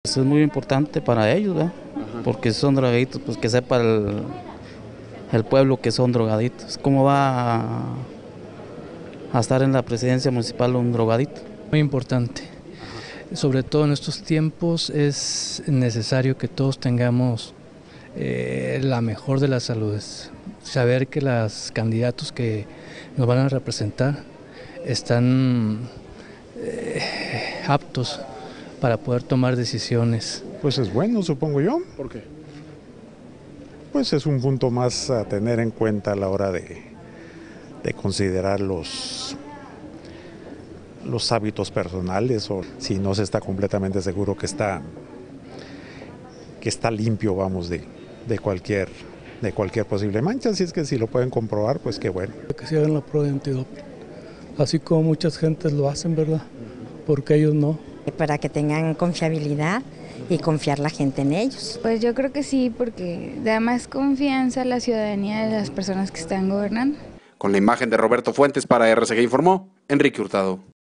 Eso es muy importante para ellos, ¿verdad? Porque son drogaditos, pues que sepa el pueblo que son drogaditos. ¿Cómo va a estar en la presidencia municipal un drogadito? Muy importante. Sobre todo en estos tiempos es necesario que todos tengamos la mejor de las saludes. Saber que los candidatos que nos van a representar están aptos para poder tomar decisiones. Pues es bueno, supongo yo. ¿Por qué? Pues es un punto más a tener en cuenta a la hora de considerar los hábitos personales, o si no se está completamente seguro que está limpio, vamos, de cualquier posible mancha. Así es que si lo pueden comprobar, pues qué bueno. Que se hagan la prueba de antidoping, así como muchas gentes lo hacen, ¿verdad? Porque ellos no. Para que tengan confiabilidad y confiar la gente en ellos. Pues yo creo que sí, porque da más confianza a la ciudadanía de las personas que están gobernando. Con la imagen de Roberto Fuentes para RCG informó Enrique Hurtado.